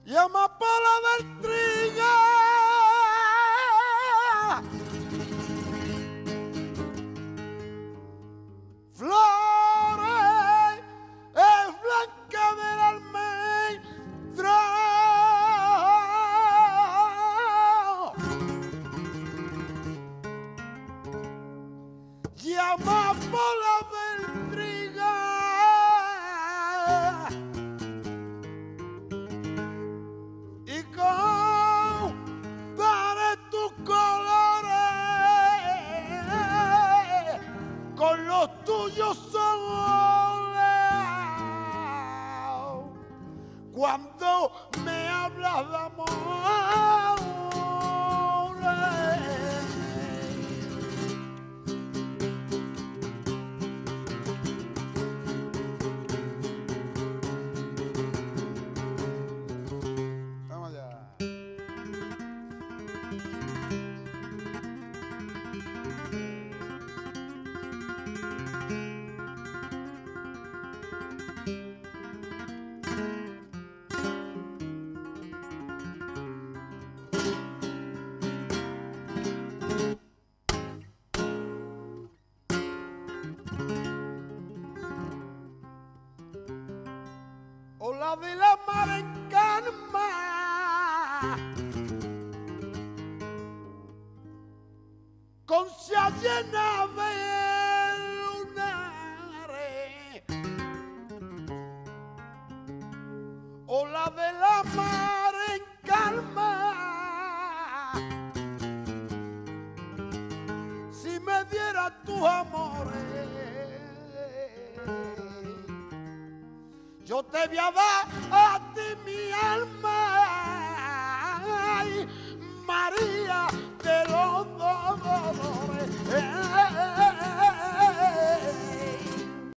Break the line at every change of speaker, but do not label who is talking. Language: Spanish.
y amapola del trigo, flores es blanca del almendro y amapola del trigo. Con los tuyos son oleados cuando me hablas de amor. Vamos allá. Ola de la mar en calma, con sia llena de lunares. Ola de la mar en calma, si me diera tus amores, yo te voy a dar a ti mi alma.